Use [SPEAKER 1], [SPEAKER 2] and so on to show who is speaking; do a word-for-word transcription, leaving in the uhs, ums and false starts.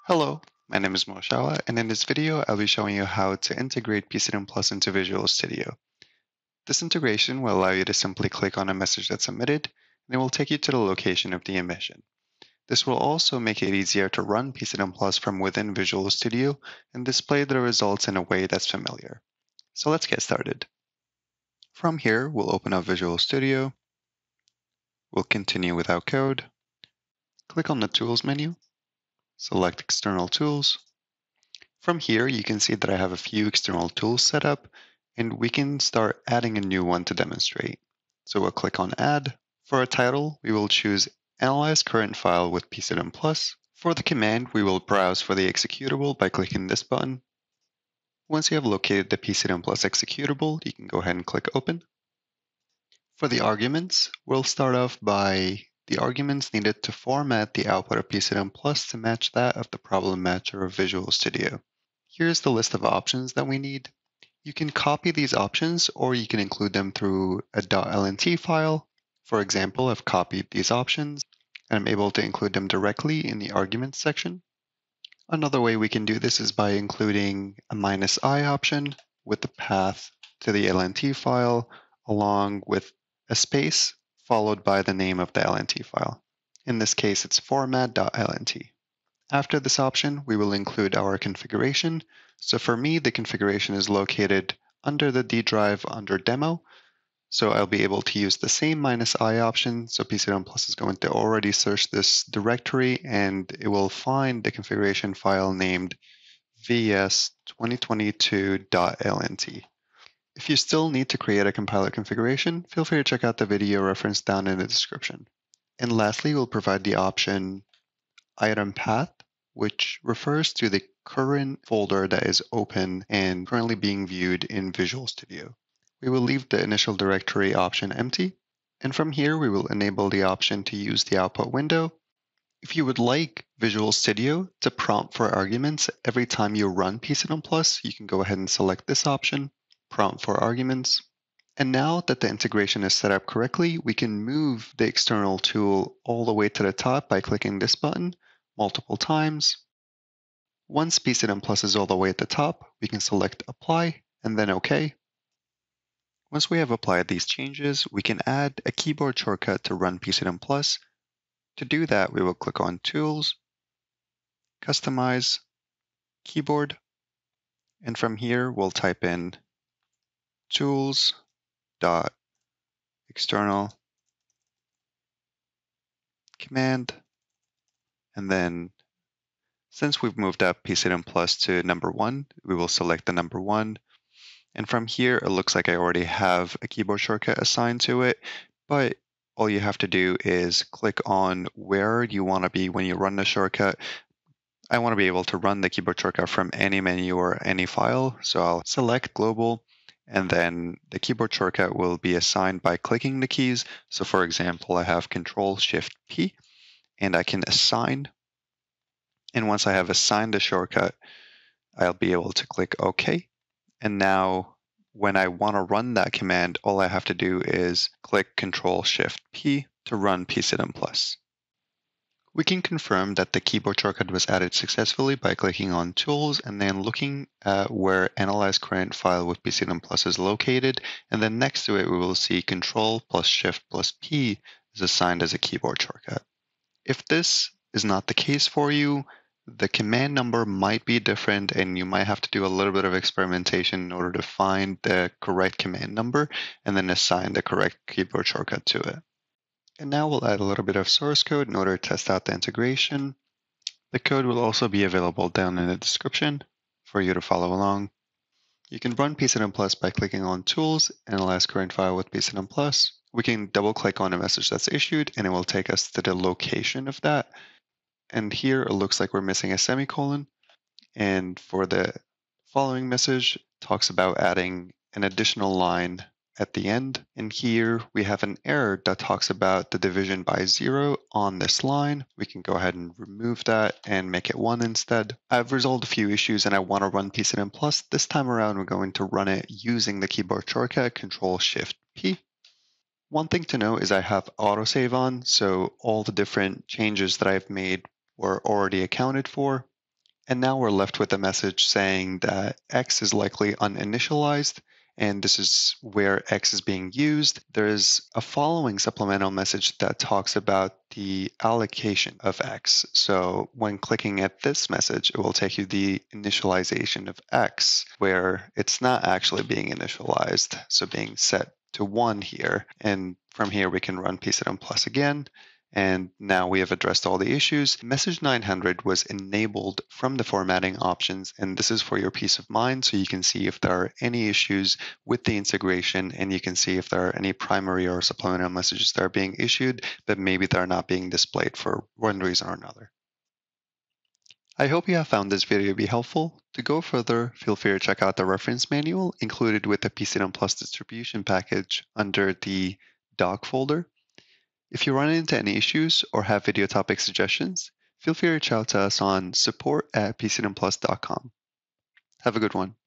[SPEAKER 1] Hello, my name is Moshawa, and in this video I'll be showing you how to integrate P C-lint Plus into Visual Studio. This integration will allow you to simply click on a message that's emitted, and it will take you to the location of the emission. This will also make it easier to run P C-lint Plus from within Visual Studio and display the results in a way that's familiar. So let's get started. From here, we'll open up Visual Studio, we'll continue without code, click on the Tools menu, select External Tools. From here, you can see that I have a few external tools set up, and we can start adding a new one to demonstrate. So we'll click on Add. For a title, we will choose Analyze Current File with P C-lint Plus. For the command, we will browse for the executable by clicking this button. Once you have located the P C-lint Plus executable, you can go ahead and click Open. For the arguments, we'll start off by the arguments needed to format the output of P C-lint Plus to match that of the problem matcher of Visual Studio. Here's the list of options that we need. You can copy these options or you can include them through a .lnt file. For example, I've copied these options and I'm able to include them directly in the arguments section. Another way we can do this is by including a minus I option with the path to the L N T file along with a space followed by the name of the L N T file. In this case, it's format.lnt. After this option, we will include our configuration. So for me, the configuration is located under the D drive under demo. So I'll be able to use the same minus I option. So P C-lint Plus is going to already search this directory and it will find the configuration file named v s twenty twenty-two dot L N T. If you still need to create a compiler configuration, feel free to check out the video reference down in the description. And lastly, we'll provide the option item path, which refers to the current folder that is open and currently being viewed in Visual Studio. We will leave the initial directory option empty, and from here we will enable the option to use the output window. If you would like Visual Studio to prompt for arguments every time you run P C-lint Plus, you can go ahead and select this option, Prompt for Arguments. And now that the integration is set up correctly, we can move the external tool all the way to the top by clicking this button multiple times. Once P C-lint Plus is all the way at the top, we can select Apply and then OK. Once we have applied these changes, we can add a keyboard shortcut to run P C-lint Plus. To do that, we will click on Tools, Customize, Keyboard, and from here we'll type in Tools dot external command, and then since we've moved up P C-lint Plus to number one, we will select the number one. And from here, it looks like I already have a keyboard shortcut assigned to it, but all you have to do is click on where you want to be when you run the shortcut. I want to be able to run the keyboard shortcut from any menu or any file, so I'll select global, and then the keyboard shortcut will be assigned by clicking the keys. So for example, I have Control Shift P, and I can assign. And once I have assigned the shortcut, I'll be able to click OK. And now when I want to run that command, all I have to do is click Control Shift P to run P C-lint Plus. We can confirm that the keyboard shortcut was added successfully by clicking on Tools and then looking at where Analyze Current File with P C-lint Plus is located. And then next to it, we will see Control plus Shift plus P is assigned as a keyboard shortcut. If this is not the case for you, the command number might be different and you might have to do a little bit of experimentation in order to find the correct command number and then assign the correct keyboard shortcut to it. And now we'll add a little bit of source code in order to test out the integration. The code will also be available down in the description for you to follow along. You can run P C-lint Plus by clicking on Tools, Analyze Current File with P C-lint Plus. We can double click on a message that's issued and it will take us to the location of that. And here it looks like we're missing a semicolon. And for the following message, it talks about adding an additional line at the end. And here we have an error that talks about the division by zero on this line. We can go ahead and remove that and make it one instead. I've resolved a few issues and I want to run P C-lint Plus. This time around, we're going to run it using the keyboard shortcut Control Shift P. One thing to know is I have autosave on, so all the different changes that I've made were already accounted for. And now we're left with a message saying that X is likely uninitialized, and this is where X is being used. There's a following supplemental message that talks about the allocation of X. So when clicking at this message, it will take you the initialization of X, where it's not actually being initialized, so being set to one here. And from here, we can run P C-lint Plus again. And now we have addressed all the issues. Message nine hundred was enabled from the formatting options, and this is for your peace of mind, so you can see if there are any issues with the integration, and you can see if there are any primary or supplemental messages that are being issued, but maybe they're not being displayed for one reason or another. I hope you have found this video to be helpful. To go further, feel free to check out the reference manual included with the P C-lint Plus distribution package under the doc folder. If you run into any issues or have video topic suggestions, feel free to reach out to us on support at P C lint plus dot com. Have a good one.